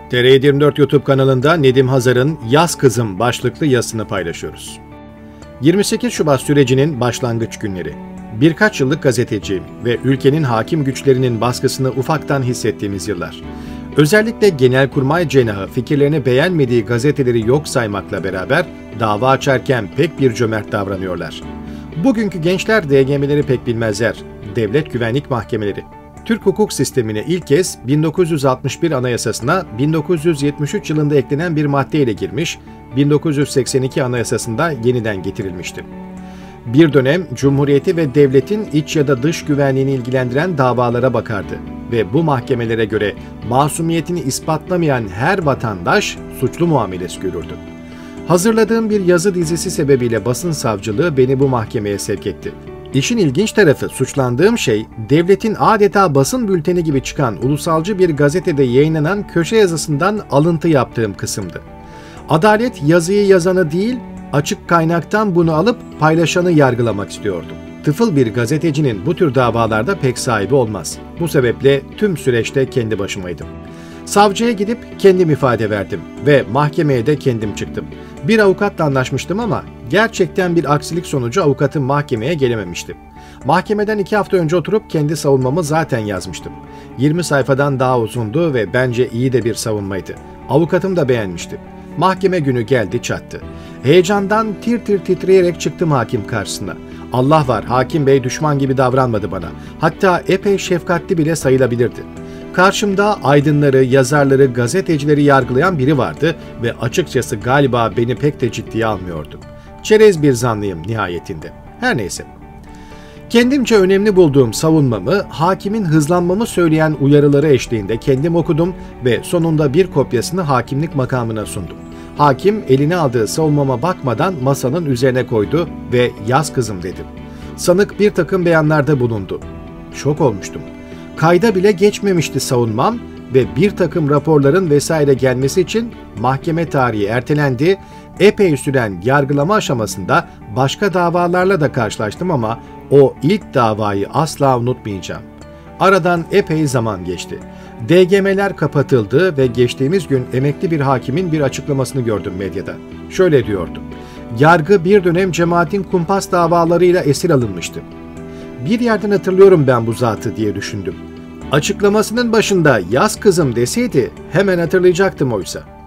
TR24 YouTube kanalında Nedim Hazar'ın Yaz Kızım başlıklı yazısını paylaşıyoruz. 28 Şubat sürecinin başlangıç günleri. Birkaç yıllık gazeteciyim ve ülkenin hakim güçlerinin baskısını ufaktan hissettiğimiz yıllar. Özellikle Genelkurmay cenahı fikirlerini beğenmediği gazeteleri yok saymakla beraber dava açarken pek bir cömert davranıyorlar. Bugünkü gençler DGM'leri pek bilmezler. Devlet Güvenlik Mahkemeleri. Türk hukuk sistemine ilk kez 1961 Anayasasına 1973 yılında eklenen bir maddeyle girmiş, 1982 Anayasasında yeniden getirilmişti. Bir dönem Cumhuriyeti ve devletin iç ya da dış güvenliğini ilgilendiren davalara bakardı ve bu mahkemelere göre masumiyetini ispatlamayan her vatandaş suçlu muamelesi görürdü. Hazırladığım bir yazı dizisi sebebiyle basın savcılığı beni bu mahkemeye sevk etti. İşin ilginç tarafı, suçlandığım şey devletin adeta basın bülteni gibi çıkan ulusalcı bir gazetede yayınlanan köşe yazısından alıntı yaptığım kısımdı. Adalet yazıyı yazanı değil, açık kaynaktan bunu alıp paylaşanı yargılamak istiyordu. Tıfıl bir gazetecinin bu tür davalarda pek sahibi olmaz. Bu sebeple tüm süreçte kendi başımaydım. Savcıya gidip kendim ifade verdim ve mahkemeye de kendim çıktım. Bir avukatla anlaşmıştım ama gerçekten bir aksilik sonucu avukatım mahkemeye gelememişti. Mahkemeden 2 hafta önce oturup kendi savunmamı zaten yazmıştım. 20 sayfadan daha uzundu ve bence iyi de bir savunmaydı. Avukatım da beğenmişti. Mahkeme günü geldi çattı. Heyecandan tir tir titreyerek çıktım hakim karşısına. Allah var, hakim bey düşman gibi davranmadı bana. Hatta epey şefkatli bile sayılabilirdi. Karşımda aydınları, yazarları, gazetecileri yargılayan biri vardı ve açıkçası galiba beni pek de ciddiye almıyordu. Çerez bir zanlıyım nihayetinde. Her neyse. Kendimce önemli bulduğum savunmamı, hakimin hızlanmamı söyleyen uyarıları eşliğinde kendim okudum ve sonunda bir kopyasını hakimlik makamına sundum. Hakim eline aldığı savunmama bakmadan masanın üzerine koydu ve "Yaz kızım" dedi. Sanık bir takım beyanlarda bulundu. Şok olmuştum. Kayda bile geçmemişti savunmam ve bir takım raporların vesaire gelmesi için mahkeme tarihi ertelendi. Epey süren yargılama aşamasında başka davalarla da karşılaştım ama o ilk davayı asla unutmayacağım. Aradan epey zaman geçti. DGM'ler kapatıldı ve geçtiğimiz gün emekli bir hakimin bir açıklamasını gördüm medyada. Şöyle diyordu: "Yargı bir dönem cemaatin kumpas davalarıyla esir alınmıştı. Bir yerden hatırlıyorum ben bu zatı" diye düşündüm. Açıklamasının başında "Yaz kızım" deseydi hemen hatırlayacaktım oysa.